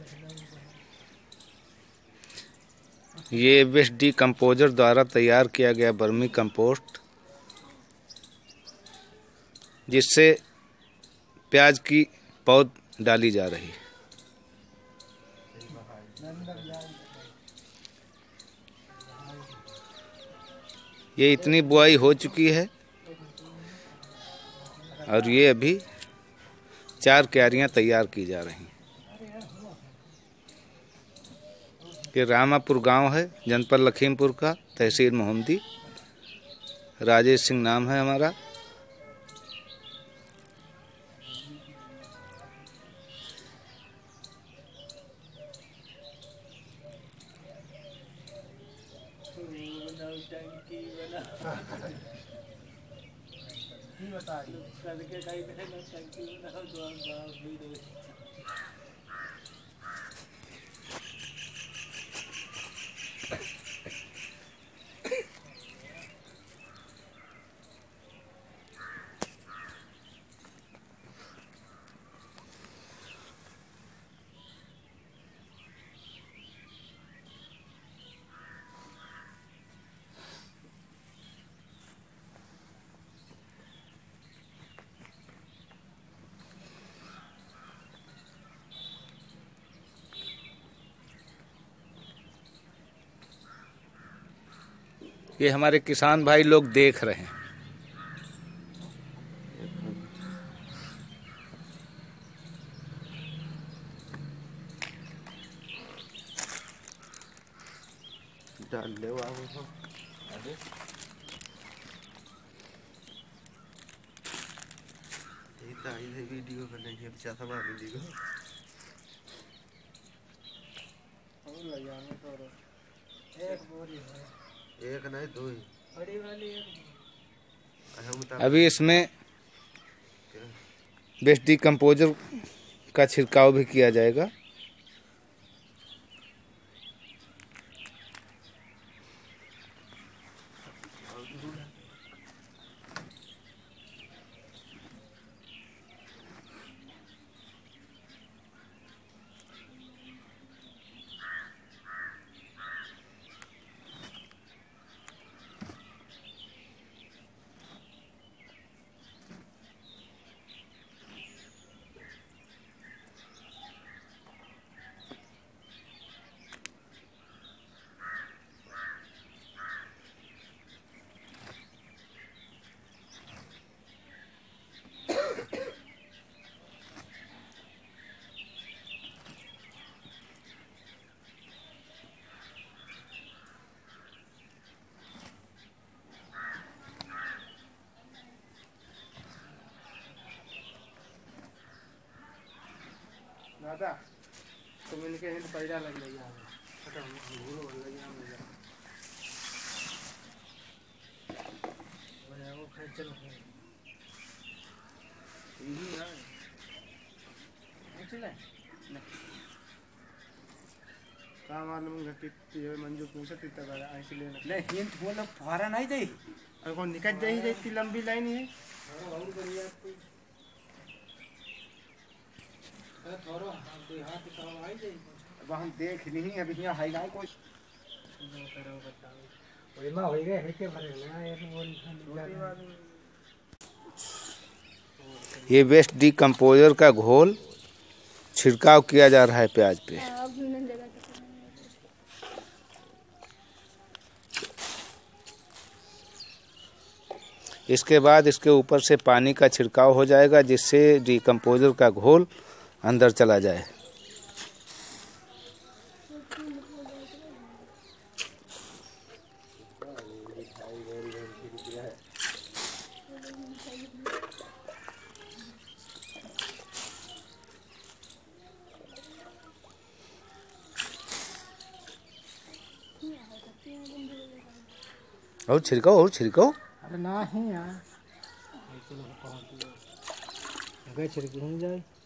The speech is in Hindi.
ये वेस्ट डिकम्पोजर द्वारा तैयार किया गया वर्मी कंपोस्ट, जिससे प्याज की पौध डाली जा रही है। ये इतनी बुआई हो चुकी है और ये अभी 4 क्यारियां तैयार की जा रही हैं। ये रामापुर गांव है, जनपद लखीमपुर का, तहसील मोहम्मदी। राजेश सिंह नाम है हमारा। ये हमारे किसान भाई लोग देख रहे हैं। डाल ले वो वीडियो बनाइए, अच्छा था वीडियो एक नहीं दो ही बड़ी वाली। अभी इसमें वेस्ट डिकम्पोजर का छिड़काव भी किया जाएगा। दादा तुम इनके हिंद पैदा लग रही है। खत्म भूलो लग गया मुझे वो खर्च चलो यही है चले का मालूम है कि ये मंजू पूछा कितना बड़ा ऐसे लेना नहीं हिंद बोला फौरा नहीं दे और कौन निकल जाए ही इतनी लंबी लाइन है। अब हम देख नहीं अभी यहाँ है ना कोई ये वेस्ट डिकम्पोजर का घोल छिड़काव किया जा रहा है प्याज पे। इसके बाद इसके ऊपर से पानी का छिड़काव हो जाएगा, जिससे डिकम्पोजर का घोल अंदर चला जाए। और छिड़काओ अरे ना ही यार गए छिड़क हो जाए।